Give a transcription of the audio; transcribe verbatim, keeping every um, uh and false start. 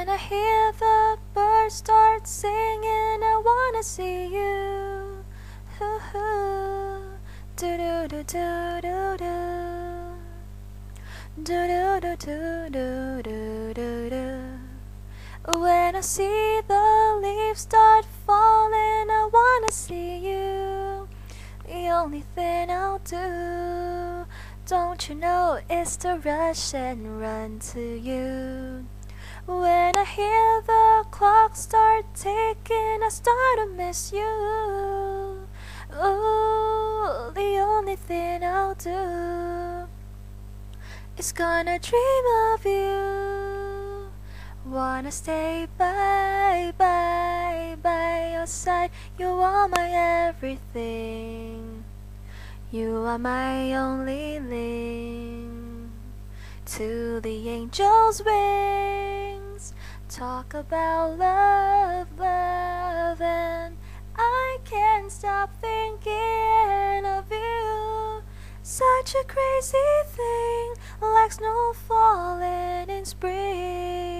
When I hear the birds start singing, I wanna see you. Do do do do do do. Do do do do do do do do. When I see the leaves start falling, I wanna see you. The only thing I'll do, don't you know, is to rush and run to you. When I hear the clock start ticking, I start to miss you. Ooh, the only thing I'll do is gonna dream of you. Wanna stay by, by, by your side. You are my everything. You are my only link to the angel's wings. Talk about love, love, and I can't stop thinking of you. Such a crazy thing, like snow falling in spring.